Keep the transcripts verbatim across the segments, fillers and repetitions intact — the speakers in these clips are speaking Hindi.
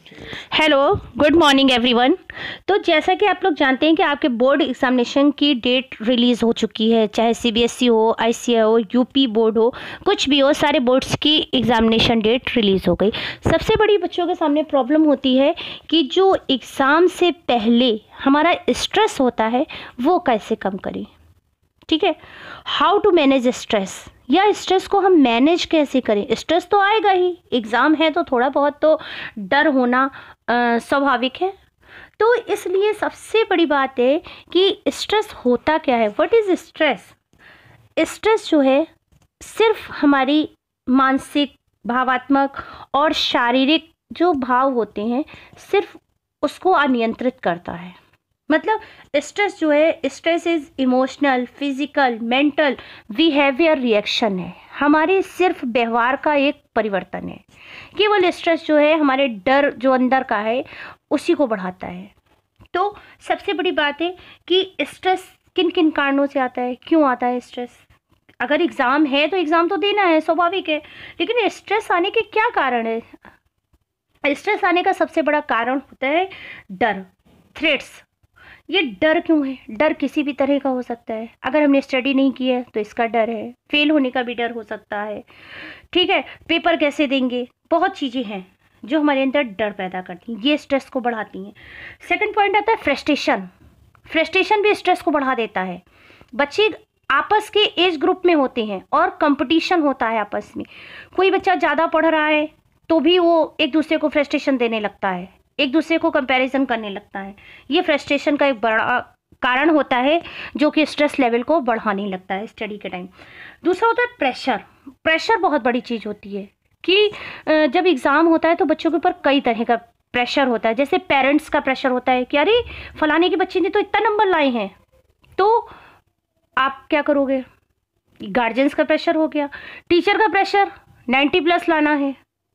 Hello, good morning everyone. तो जैसा कि आप लोग जानते हैं कि आपके बोर्ड एग्जामिनेशन की डेट रिलीज़ हो चुकी है, चाहे सीबीएसई हो, आईसीएसई हो, यूपी बोर्ड हो, कुछ भी हो, सारे बोर्ड्स की एग्जामिनेशन डेट रिलीज़ हो गई। सबसे बड़ी बच्चों के सामने प्रॉब्लम होती है कि जो एग्ज़ाम से पहले हमारा स्ट्रेस होता है वो कैसे कम करें। ठीक है, हाउ टू मैनेज स्ट्रेस, या स्ट्रेस को हम मैनेज कैसे करें। स्ट्रेस तो आएगा ही, एग्ज़ाम है तो थोड़ा बहुत तो डर होना स्वाभाविक है। तो इसलिए सबसे बड़ी बात है कि स्ट्रेस होता क्या है, व्हाट इज़ स्ट्रेस। स्ट्रेस जो है सिर्फ हमारी मानसिक, भावात्मक और शारीरिक जो भाव होते हैं सिर्फ उसको अनियंत्रित करता है। मतलब स्ट्रेस जो है, stress is emotional, physical, mental, behaviour reaction है, हमारे सिर्फ व्यवहार का एक परिवर्तन है। केवल स्ट्रेस जो है हमारे डर जो अंदर का है उसी को बढ़ाता है। तो सबसे बड़ी बात है कि स्ट्रेस किन किन कारणों से आता है, क्यों आता है स्ट्रेस। अगर एग्ज़ाम है तो एग्ज़ाम तो देना है, स्वाभाविक है, लेकिन स्ट्रेस आने के क्या कारण है। स्ट्रेस आने का सबसे बड़ा कारण होता है डर, थ्रेट्स। ये डर क्यों है, डर किसी भी तरह का हो सकता है। अगर हमने स्टडी नहीं की है तो इसका डर है, फेल होने का भी डर हो सकता है। ठीक है, पेपर कैसे देंगे, बहुत चीज़ें हैं जो हमारे अंदर डर पैदा करती हैं, ये स्ट्रेस को बढ़ाती हैं। सेकंड पॉइंट आता है फ्रस्ट्रेशन। फ्रस्ट्रेशन भी स्ट्रेस को बढ़ा देता है। बच्चे आपस के एज ग्रुप में होते हैं और कंपटीशन होता है आपस में। कोई बच्चा ज़्यादा पढ़ रहा है तो भी वो एक दूसरे को फ्रस्ट्रेशन देने लगता है, एक दूसरे को कंपैरिजन करने लगता है। ये फ्रस्ट्रेशन का एक बड़ा कारण होता है जो कि स्ट्रेस लेवल को बढ़ाने लगता है स्टडी के टाइम। दूसरा होता है प्रेशर। प्रेशर बहुत बड़ी चीज़ होती है कि जब एग्ज़ाम होता है तो बच्चों के ऊपर कई तरह का प्रेशर होता है। जैसे पेरेंट्स का प्रेशर होता है कि अरे फलाने के बच्चे ने तो इतना नंबर लाए हैं, तो आप क्या करोगे। गार्जियंस का प्रेशर हो गया। टीचर का प्रेशर नाइन्टी प्लस लाना है।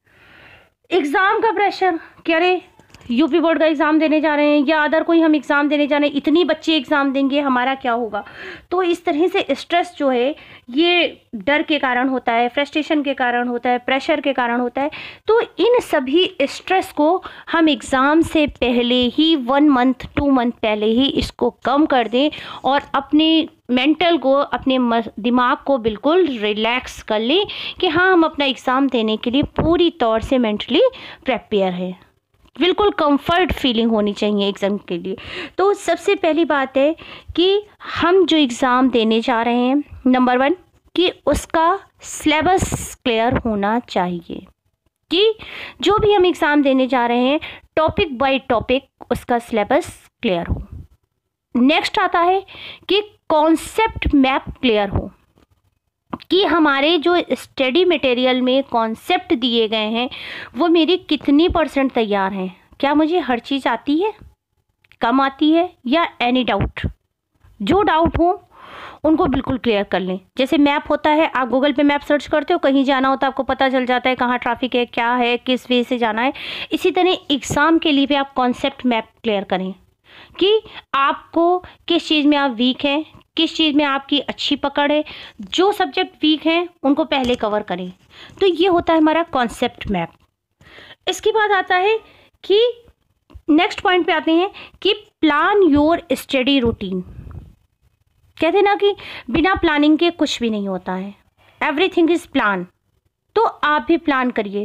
एग्ज़ाम का प्रेशर कि अरे यूपी बोर्ड का एग्ज़ाम देने जा रहे हैं या अदर कोई हम एग्ज़ाम देने जा रहे हैं, इतनी बच्चे एग्ज़ाम देंगे, हमारा क्या होगा। तो इस तरह से स्ट्रेस जो है ये डर के कारण होता है, फ्रस्ट्रेशन के कारण होता है, प्रेशर के कारण होता है। तो इन सभी स्ट्रेस को हम एग्ज़ाम से पहले ही वन मंथ टू मंथ पहले ही इसको कम कर दें और अपने मेंटल को, अपने दिमाग को बिल्कुल रिलैक्स कर लें कि हाँ, हम अपना एग्ज़ाम देने के लिए पूरी तौर से मेंटली प्रिपेयर है। बिल्कुल कंफर्ट फीलिंग होनी चाहिए एग्ज़ाम के लिए। तो सबसे पहली बात है कि हम जो एग्ज़ाम देने जा रहे हैं, नंबर वन कि उसका सिलेबस क्लियर होना चाहिए, कि जो भी हम एग्ज़ाम देने जा रहे हैं टॉपिक बाय टॉपिक उसका सिलेबस क्लियर हो। नेक्स्ट आता है कि कॉन्सेप्ट मैप क्लियर हो, कि हमारे जो स्टडी मटेरियल में कॉन्सेप्ट दिए गए हैं वो मेरी कितनी परसेंट तैयार हैं। क्या मुझे हर चीज़ आती है, कम आती है, या एनी डाउट। जो डाउट हो उनको बिल्कुल क्लियर कर लें। जैसे मैप होता है, आप गूगल पे मैप सर्च करते हो, कहीं जाना होता है आपको पता चल जाता है कहाँ ट्रैफिक है, क्या है, किस वे से जाना है। इसी तरह एग्ज़ाम के लिए भी आप कॉन्सेप्ट मैप क्लियर करें कि आपको किस चीज़ में आप वीक हैं, किस चीज़ में आपकी अच्छी पकड़ है। जो सब्जेक्ट वीक हैं उनको पहले कवर करें। तो ये होता है हमारा कॉन्सेप्ट मैप। इसके बाद आता है कि नेक्स्ट पॉइंट पे आते हैं कि प्लान योर स्टडी रूटीन। कहते हैं ना कि बिना प्लानिंग के कुछ भी नहीं होता है, एवरीथिंग इज प्लान। तो आप भी प्लान करिए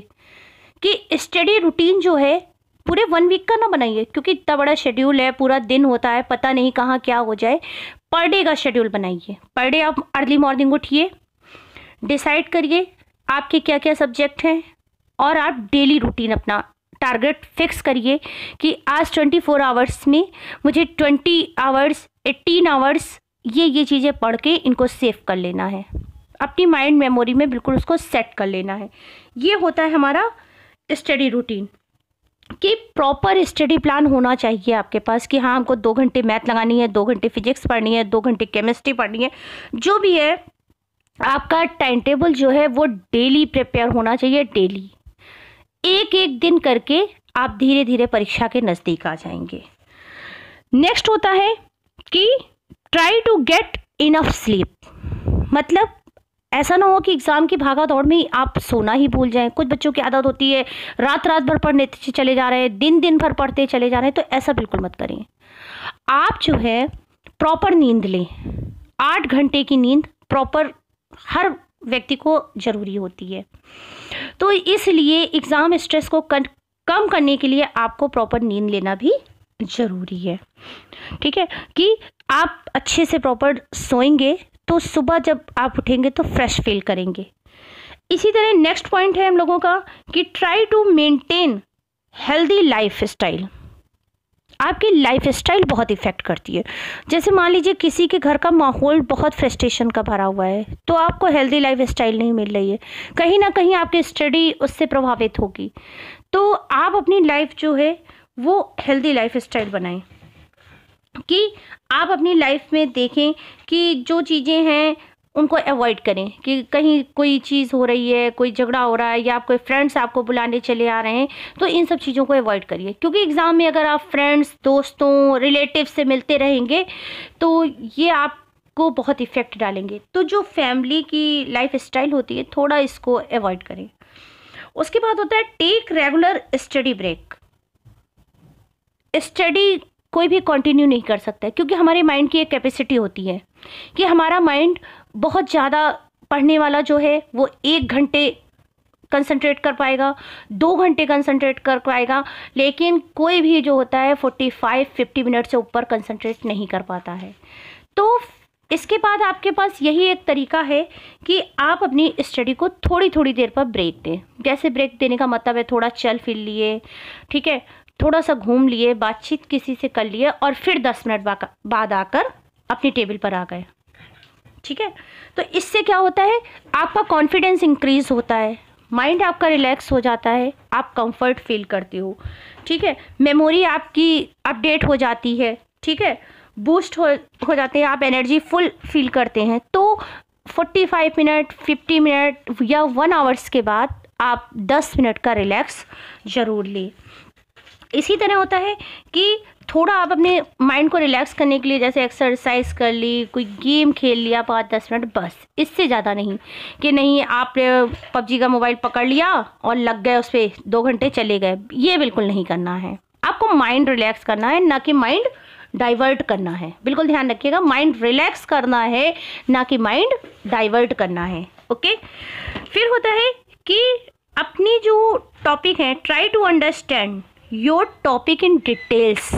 कि स्टडी रूटीन जो है पूरे वन वीक का ना बनाइए, क्योंकि इतना बड़ा शेड्यूल है, पूरा दिन होता है, पता नहीं कहाँ क्या हो जाए। पर डे का शेड्यूल बनाइए। पर डे आप अर्ली मॉर्निंग उठिए, डिसाइड करिए आपके क्या क्या सब्जेक्ट हैं और आप डेली रूटीन अपना टारगेट फिक्स करिए कि आज ट्वेंटी फोर आवर्स में मुझे ट्वेंटी आवर्स, एटीन आवर्स ये ये चीज़ें पढ़ के इनको सेव कर लेना है, अपनी माइंड मेमोरी में बिल्कुल उसको सेट कर लेना है। ये होता है हमारा स्टडी रूटीन, कि प्रॉपर स्टडी प्लान होना चाहिए आपके पास कि हाँ, हमको दो घंटे मैथ लगानी है, दो घंटे फिजिक्स पढ़नी है, दो घंटे केमिस्ट्री पढ़नी है। जो भी है आपका टाइम टेबल जो है वो डेली प्रिपेयर होना चाहिए। डेली एक एक दिन करके आप धीरे धीरे परीक्षा के नज़दीक आ जाएंगे। नेक्स्ट होता है कि try to get enough sleep. मतलब ऐसा ना हो कि एग्ज़ाम की भागा दौड़ में आप सोना ही भूल जाएं। कुछ बच्चों की आदत होती है रात रात भर पढ़ने चले जा रहे हैं, दिन दिन भर पढ़ते चले जा रहे हैं, तो ऐसा बिल्कुल मत करें। आप जो है प्रॉपर नींद लें। आठ घंटे की नींद प्रॉपर हर व्यक्ति को ज़रूरी होती है। तो इसलिए एग्ज़ाम स्ट्रेस को कम करने के लिए आपको प्रॉपर नींद लेना भी ज़रूरी है। ठीक है, कि आप अच्छे से प्रॉपर सोएंगे तो सुबह जब आप उठेंगे तो फ्रेश फील करेंगे। इसी तरह नेक्स्ट पॉइंट है हम लोगों का कि try to maintain healthy life style. आपकी लाइफ स्टाइल बहुत इफ़ेक्ट करती है। जैसे मान लीजिए किसी के घर का माहौल बहुत फ्रस्ट्रेशन का भरा हुआ है, तो आपको हेल्दी लाइफ स्टाइल नहीं मिल रही है, कहीं ना कहीं आपकी स्टडी उससे प्रभावित होगी। तो आप अपनी लाइफ जो है वो हेल्दी लाइफ स्टाइल बनाएं, कि आप अपनी लाइफ में देखें कि जो चीज़ें हैं उनको अवॉइड करें, कि कहीं कोई चीज़ हो रही है, कोई झगड़ा हो रहा है या कोई फ्रेंड्स आपको बुलाने चले आ रहे हैं, तो इन सब चीज़ों को अवॉइड करिए। क्योंकि एग्ज़ाम में अगर आप फ्रेंड्स, दोस्तों, रिलेटिव से मिलते रहेंगे तो ये आपको बहुत इफ़ेक्ट डालेंगे। तो जो फैमिली की लाइफ स्टाइल होती है थोड़ा इसको अवॉइड करें। उसके बाद होता है take regular study break. Study कोई भी कंटिन्यू नहीं कर सकता है, क्योंकि हमारे माइंड की एक कैपेसिटी होती है कि हमारा माइंड बहुत ज़्यादा पढ़ने वाला जो है वो एक घंटे कंसंट्रेट कर पाएगा, दो घंटे कंसंट्रेट कर पाएगा, लेकिन कोई भी जो होता है फोर्टी फाइव फिफ्टी मिनट से ऊपर कंसंट्रेट नहीं कर पाता है। तो इसके बाद आपके पास यही एक तरीका है कि आप अपनी स्टडी को थोड़ी थोड़ी देर पर ब्रेक दें। जैसे ब्रेक देने का मतलब है थोड़ा चल फिर लिए, ठीक है, थोड़ा सा घूम लिए, बातचीत किसी से कर लिए और फिर दस मिनट बाद आकर अपनी टेबल पर आ गए। ठीक है, तो इससे क्या होता है, आपका कॉन्फिडेंस इंक्रीज होता है, माइंड आपका रिलैक्स हो जाता है, आप कंफर्ट फील करते हो। ठीक है, मेमोरी आपकी अपडेट हो जाती है, ठीक है, बूस्ट हो हो जाते हैं, आप एनर्जी फुल फील करते हैं। तो forty five minute, fifty minute या वन आवर्स के बाद आप दस मिनट का रिलैक्स ज़रूर लें। इसी तरह होता है कि थोड़ा आप अपने माइंड को रिलैक्स करने के लिए जैसे एक्सरसाइज कर ली, कोई गेम खेल लिया पाँच दस मिनट, बस, इससे ज़्यादा नहीं। कि नहीं आप पबजी का मोबाइल पकड़ लिया और लग गए उस पर, दो घंटे चले गए, ये बिल्कुल नहीं करना है। आपको माइंड रिलैक्स करना है, ना कि माइंड डाइवर्ट करना है। बिल्कुल ध्यान रखिएगा, माइंड रिलैक्स करना है, ना कि माइंड डाइवर्ट करना है। ओके, फिर होता है कि अपनी जो टॉपिक है, try to understand your topic in details.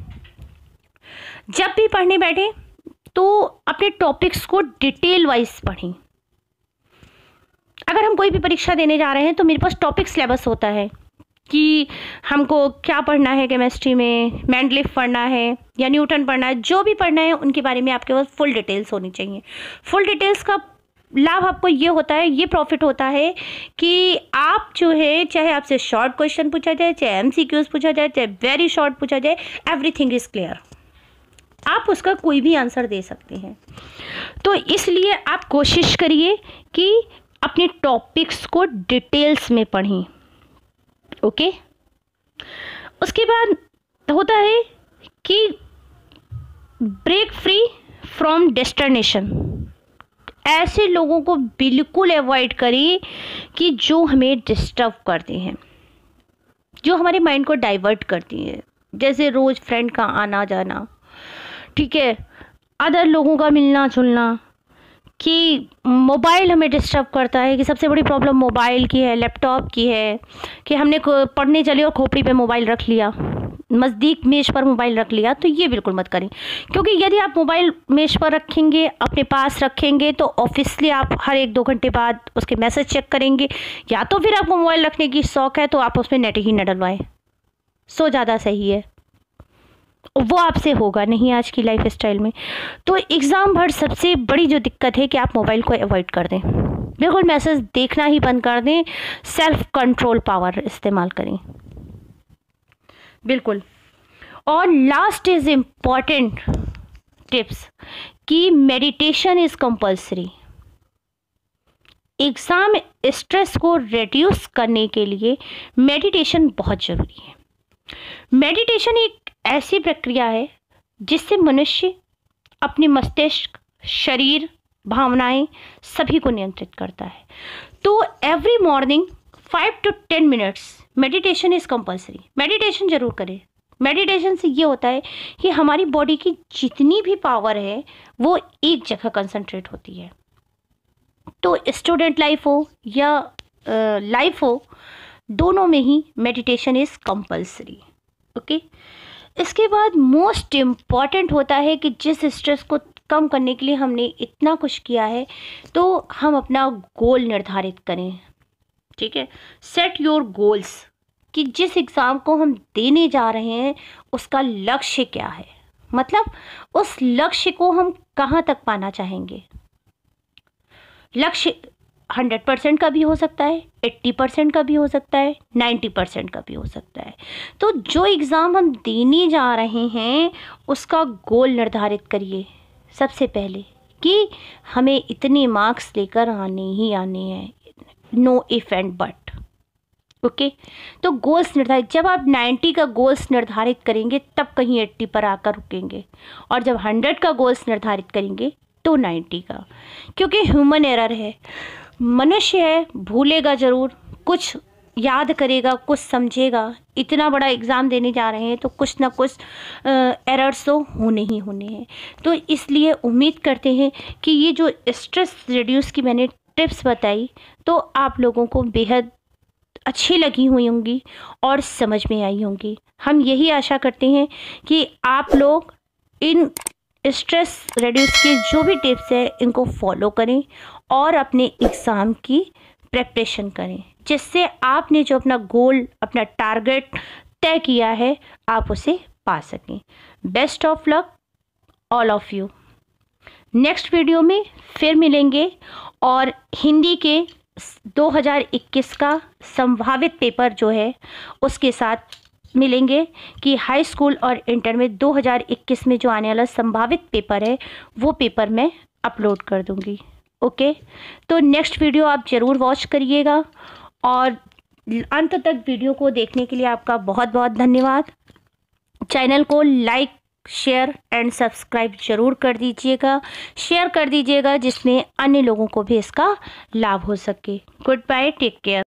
जब भी पढ़ने बैठे तो अपने टॉपिक्स को डिटेल वाइज पढ़ें। अगर हम कोई भी परीक्षा देने जा रहे हैं तो मेरे पास टॉपिक सिलेबस होता है कि हमको क्या पढ़ना है, केमिस्ट्री में मेंडलीफ पढ़ना है या न्यूटन पढ़ना है, जो भी पढ़ना है उनके बारे में आपके पास फुल डिटेल्स होनी चाहिए। फुल डिटेल्स का लाभ आपको ये होता है, ये प्रॉफिट होता है कि आप जो है, चाहे आपसे शॉर्ट क्वेश्चन पूछा जाए, चाहे एमसीक्यूज पूछा जाए, चाहे वेरी शॉर्ट पूछा जाए, एवरीथिंग इज क्लियर, आप उसका कोई भी आंसर दे सकते हैं। तो इसलिए आप कोशिश करिए कि अपने टॉपिक्स को डिटेल्स में पढ़ें। ओके, उसके बाद होता है कि ब्रेक फ्री फ्रॉम डिस्टर्नेशन। ऐसे लोगों को बिल्कुल अवॉइड करिए कि जो हमें डिस्टर्ब करते हैं, जो हमारे माइंड को डाइवर्ट करती है, जैसे रोज़ फ्रेंड का आना जाना, ठीक है, अदर लोगों का मिलना जुलना, कि मोबाइल हमें डिस्टर्ब करता है, कि सबसे बड़ी प्रॉब्लम मोबाइल की है, लैपटॉप की है, कि हमने पढ़ने चले और खोपड़ी पे मोबाइल रख लिया, नज़दीक मेज़ पर मोबाइल रख लिया, तो ये बिल्कुल मत करें। क्योंकि यदि आप मोबाइल मेज़ पर रखेंगे, अपने पास रखेंगे, तो ऑब्वियसली आप हर एक दो घंटे बाद उसके मैसेज चेक करेंगे, या तो फिर आपको मोबाइल रखने की शौक है तो आप उसमें नेट ही न डलवाएं, सो ज़्यादा सही है, वो आपसे होगा नहीं आज की लाइफ स्टाइल में। तो एग्ज़ाम भर सबसे बड़ी जो दिक्कत है कि आप मोबाइल को अवॉइड कर दें, बिल्कुल मैसेज देखना ही बंद कर दें, सेल्फ कंट्रोल पावर इस्तेमाल करें बिल्कुल। और लास्ट इज इम्पॉर्टेंट टिप्स कि meditation is compulsory. Exam stress को रिड्यूस करने के लिए मेडिटेशन बहुत ज़रूरी है। मेडिटेशन एक ऐसी प्रक्रिया है जिससे मनुष्य अपने मस्तिष्क, शरीर भावनाएं, सभी को नियंत्रित करता है। तो every morning five to ten minutes meditation is compulsory. Meditation जरूर करें। मेडिटेशन से ये होता है कि हमारी बॉडी की जितनी भी पावर है वो एक जगह कंसंट्रेट होती है। तो स्टूडेंट लाइफ हो या लाइफ हो, दोनों में ही मेडिटेशन इज़ कंपल्सरी। ओके, इसके बाद मोस्ट इम्पॉर्टेंट होता है कि जिस स्ट्रेस को कम करने के लिए हमने इतना कुछ किया है, तो हम अपना गोल निर्धारित करें। ठीक है, सेट योर गोल्स, कि जिस एग्ज़ाम को हम देने जा रहे हैं उसका लक्ष्य क्या है, मतलब उस लक्ष्य को हम कहाँ तक पाना चाहेंगे। लक्ष्य हंड्रेड परसेंट का भी हो सकता है, एट्टी परसेंट का भी हो सकता है, नाइन्टी परसेंट का भी हो सकता है। तो जो एग्ज़ाम हम देने जा रहे हैं उसका गोल निर्धारित करिए सबसे पहले, कि हमें इतने मार्क्स लेकर आने ही आने हैं, no if and but. Okay, तो गोल्स निर्धारित, जब आप नाइन्टी का गोल्स निर्धारित करेंगे तब कहीं एट्टी पर आकर रुकेंगे, और जब हंड्रेड का गोल्स निर्धारित करेंगे तो नाइन्टी का, क्योंकि ह्यूमन एरर है, मनुष्य है, भूलेगा ज़रूर, कुछ याद करेगा, कुछ समझेगा। इतना बड़ा एग्ज़ाम देने जा रहे हैं तो कुछ ना कुछ एरर्स तो होने ही होने हैं। तो इसलिए उम्मीद करते हैं कि ये जो स्ट्रेस रिड्यूस की मैंने टिप्स बताई तो आप लोगों को बेहद अच्छी लगी हुई होंगी और समझ में आई होंगी। हम यही आशा करते हैं कि आप लोग इन स्ट्रेस रिड्यूस के जो भी टिप्स हैं इनको फॉलो करें और अपने एग्ज़ाम की प्रिपरेशन करें, जिससे आपने जो अपना गोल, अपना टारगेट तय किया है आप उसे पा सकें। Best of luck all of you. Next video में फिर मिलेंगे और हिंदी के दो हज़ार इक्कीस का संभावित पेपर जो है उसके साथ मिलेंगे कि हाई स्कूल और इंटर में दो हज़ार इक्कीस में जो आने वाला संभावित पेपर है वो पेपर मैं अपलोड कर दूंगी। ओके, तो नेक्स्ट वीडियो आप ज़रूर वॉच करिएगा और अंत तक वीडियो को देखने के लिए आपका बहुत बहुत धन्यवाद। चैनल को लाइक, शेयर एंड सब्सक्राइब जरूर कर दीजिएगा, शेयर कर दीजिएगा, जिसमें अन्य लोगों को भी इसका लाभ हो सके। Goodbye, take care.